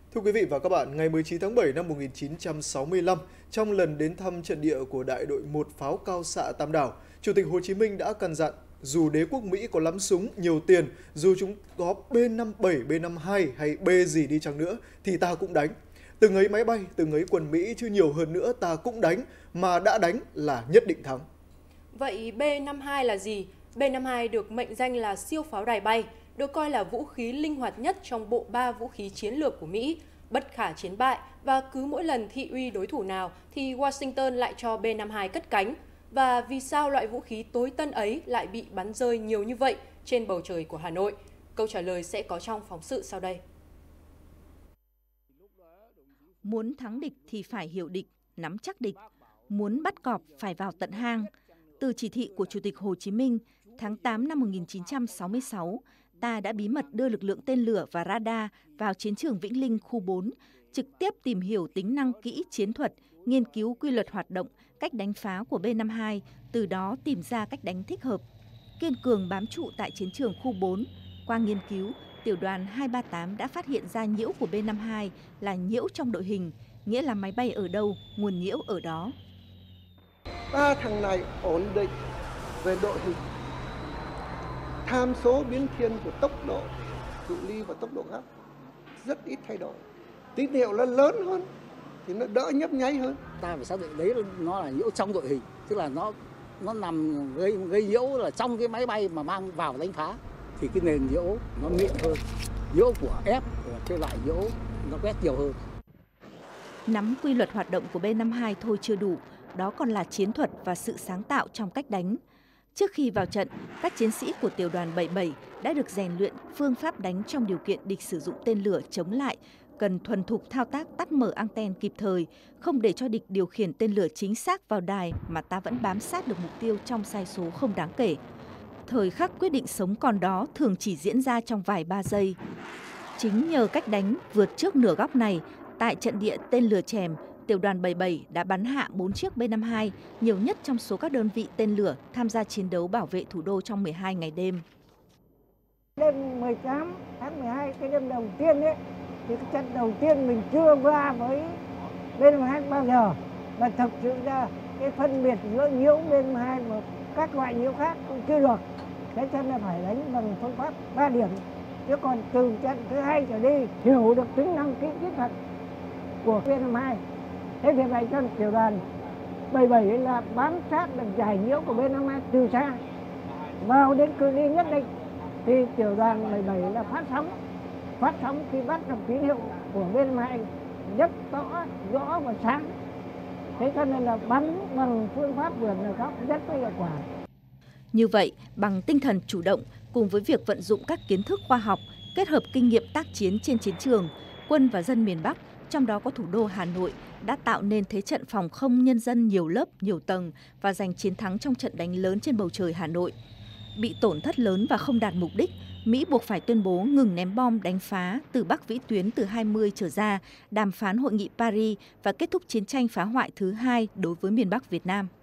Thưa quý vị và các bạn, ngày 19 tháng 7 năm 1965, trong lần đến thăm trận địa của đại đội 1 pháo cao xạ Tam Đảo, Chủ tịch Hồ Chí Minh đã căn dặn, dù đế quốc Mỹ có lắm súng, nhiều tiền, dù chúng có B-57, B-52 hay B gì đi chăng nữa, thì ta cũng đánh. Từng ấy máy bay, từng ấy quân Mỹ, chứ nhiều hơn nữa ta cũng đánh, mà đã đánh là nhất định thắng. Vậy B-52 là gì? B-52 được mệnh danh là siêu pháo đài bay, được coi là vũ khí linh hoạt nhất trong bộ ba vũ khí chiến lược của Mỹ, bất khả chiến bại, và cứ mỗi lần thị uy đối thủ nào thì Washington lại cho B-52 cất cánh. Và vì sao loại vũ khí tối tân ấy lại bị bắn rơi nhiều như vậy trên bầu trời của Hà Nội? Câu trả lời sẽ có trong phóng sự sau đây. Muốn thắng địch thì phải hiểu địch, nắm chắc địch. Muốn bắt cọp phải vào tận hang. Từ chỉ thị của Chủ tịch Hồ Chí Minh, tháng 8 năm 1966, ta đã bí mật đưa lực lượng tên lửa và radar vào chiến trường Vĩnh Linh khu 4, trực tiếp tìm hiểu tính năng kỹ chiến thuật, nghiên cứu quy luật hoạt động, cách đánh phá của B-52, từ đó tìm ra cách đánh thích hợp. Kiên cường bám trụ tại chiến trường khu 4, qua nghiên cứu, tiểu đoàn 238 đã phát hiện ra nhiễu của B-52 là nhiễu trong đội hình, nghĩa là máy bay ở đâu, nguồn nhiễu ở đó. Ba thằng này ổn định về đội hình, tham số biến thiên của tốc độ cự ly và tốc độ gấp rất ít thay đổi. Tín hiệu nó lớn hơn thì nó đỡ nhấp nháy hơn. Ta phải xác định đấy nó là nhiễu trong đội hình, tức là nó nằm gây nhiễu là trong cái máy bay mà mang vào đánh phá, thì cái nền nhiễu nó mịn hơn. Nhiễu của F là cái loại nhiễu nó quét nhiều hơn. Nắm quy luật hoạt động của B-52 thôi chưa đủ, đó còn là chiến thuật và sự sáng tạo trong cách đánh. Trước khi vào trận, các chiến sĩ của tiểu đoàn 77 đã được rèn luyện phương pháp đánh trong điều kiện địch sử dụng tên lửa chống lại, cần thuần thục thao tác tắt mở ăng-ten kịp thời, không để cho địch điều khiển tên lửa chính xác vào đài mà ta vẫn bám sát được mục tiêu trong sai số không đáng kể. Thời khắc quyết định sống còn đó thường chỉ diễn ra trong vài ba giây. Chính nhờ cách đánh vượt trước nửa góc này, tại trận địa tên lửa Chèm, tiểu đoàn 77 đã bắn hạ 4 chiếc B-52, nhiều nhất trong số các đơn vị tên lửa tham gia chiến đấu bảo vệ thủ đô trong 12 ngày đêm. Đêm 18 tháng 12, cái đêm đầu tiên ấy, thì cái trận đầu tiên mình chưa va với B-52 bao giờ. Và thực sự ra cái phân biệt giữa nhiễu B-52 và các loại nhiễu khác cũng chưa được. Thế cho nên phải đánh bằng phương pháp 3 điểm. Chứ còn từ trận thứ 2 trở đi, hiểu được tính năng kỹ thuật của B-52. Thế vì vậy cho tiểu đoàn 77 là bám sát được giải nhiễu của B-52 từ xa. Vào đến cự ly nhất định thì tiểu đoàn 77 là phát sóng khi bắt được tín hiệu của B-52 rất rõ và sáng. Thế cho nên là bắn bằng phương pháp vượt nửa góc rất có hiệu quả. Như vậy, bằng tinh thần chủ động cùng với việc vận dụng các kiến thức khoa học, kết hợp kinh nghiệm tác chiến trên chiến trường, quân và dân miền Bắc, trong đó có thủ đô Hà Nội, đã tạo nên thế trận phòng không nhân dân nhiều lớp, nhiều tầng và giành chiến thắng trong trận đánh lớn trên bầu trời Hà Nội. Bị tổn thất lớn và không đạt mục đích, Mỹ buộc phải tuyên bố ngừng ném bom đánh phá từ Bắc vĩ tuyến từ 20 trở ra, đàm phán hội nghị Paris và kết thúc chiến tranh phá hoại thứ 2 đối với miền Bắc Việt Nam.